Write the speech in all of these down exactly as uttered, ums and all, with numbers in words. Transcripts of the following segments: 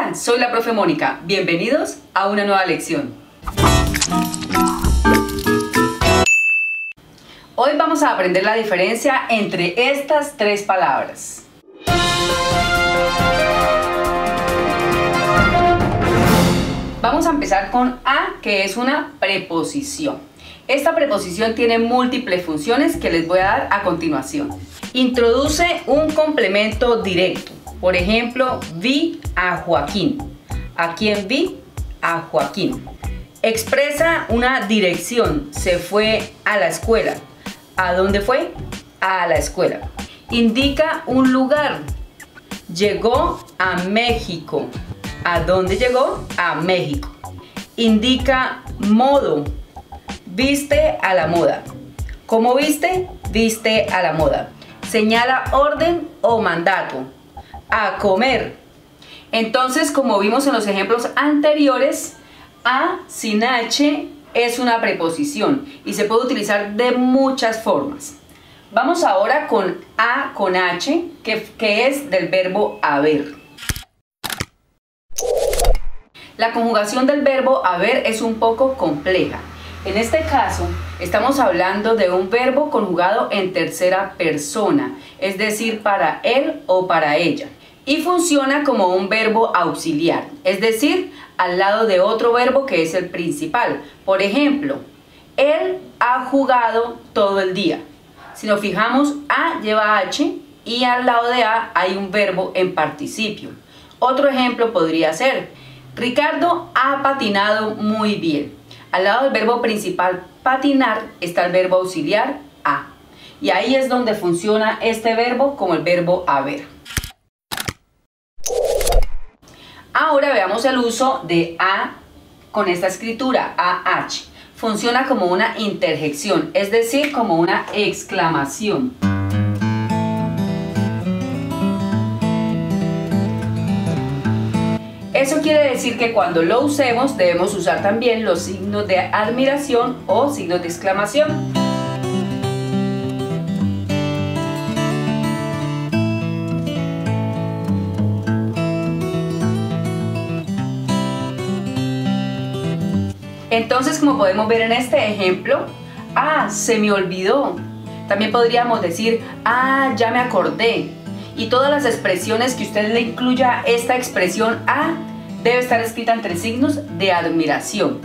Hola, soy la profe Mónica. Bienvenidos a una nueva lección. Hoy vamos a aprender la diferencia entre estas tres palabras. Vamos a empezar con a, que es una preposición. Esta preposición tiene múltiples funciones que les voy a dar a continuación. Introduce un complemento directo. Por ejemplo, vi a Joaquín. ¿A quién vi? A Joaquín. Expresa una dirección. Se fue a la escuela. ¿A dónde fue? A la escuela. Indica un lugar. Llegó a México. ¿A dónde llegó? A México. Indica modo. Viste a la moda. ¿Cómo viste? Viste a la moda. Señala orden o mandato. A comer. Entonces, como vimos en los ejemplos anteriores, a sin h es una preposición y se puede utilizar de muchas formas. Vamos ahora con a con h, que, que es del verbo haber. La conjugación del verbo haber es un poco compleja. En este caso, estamos hablando de un verbo conjugado en tercera persona, es decir, para él o para ella. Y funciona como un verbo auxiliar, es decir, al lado de otro verbo que es el principal. Por ejemplo, él ha jugado todo el día. Si nos fijamos, a lleva h y al lado de a hay un verbo en participio. Otro ejemplo podría ser, Ricardo ha patinado muy bien. Al lado del verbo principal patinar está el verbo auxiliar a. Y ahí es donde funciona este verbo como el verbo haber. Ahora veamos el uso de a con esta escritura, a h. Funciona como una interjección, es decir, como una exclamación. Eso quiere decir que cuando lo usemos debemos usar también los signos de admiración o signos de exclamación. Entonces, como podemos ver en este ejemplo, ah, se me olvidó. También podríamos decir, ah, ya me acordé. Y todas las expresiones que usted le incluya esta expresión a debe estar escrita entre signos de admiración.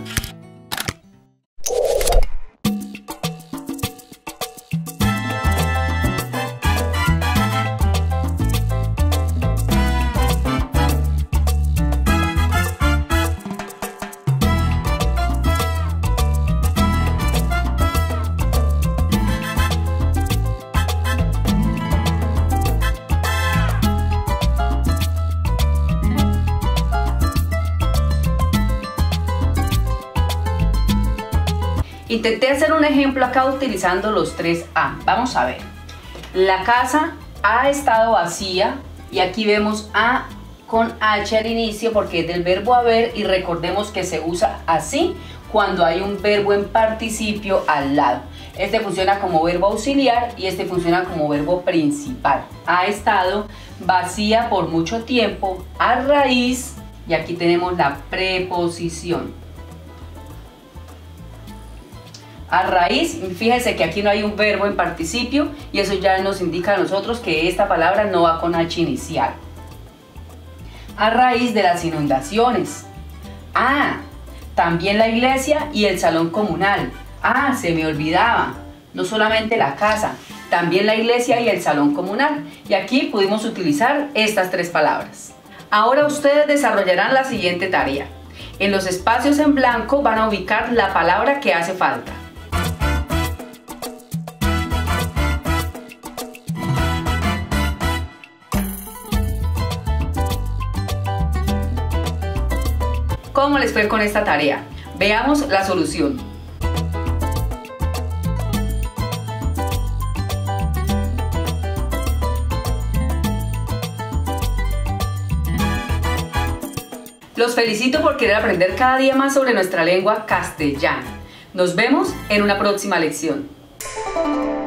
Intenté hacer un ejemplo acá utilizando los tres a. Vamos a ver. La casa ha estado vacía y aquí vemos a con h al inicio porque es del verbo haber y recordemos que se usa así cuando hay un verbo en participio al lado. Este funciona como verbo auxiliar y este funciona como verbo principal. Ha estado vacía por mucho tiempo a raíz y aquí tenemos la preposición. A raíz, fíjense que aquí no hay un verbo en participio y eso ya nos indica a nosotros que esta palabra no va con h inicial. A raíz de las inundaciones. Ah, también la iglesia y el salón comunal. Ah, se me olvidaba. No solamente la casa, también la iglesia y el salón comunal. Y aquí pudimos utilizar estas tres palabras. Ahora ustedes desarrollarán la siguiente tarea. En los espacios en blanco van a ubicar la palabra que hace falta. ¿Cómo les fue con esta tarea? Veamos la solución. Los felicito por querer aprender cada día más sobre nuestra lengua castellana. Nos vemos en una próxima lección.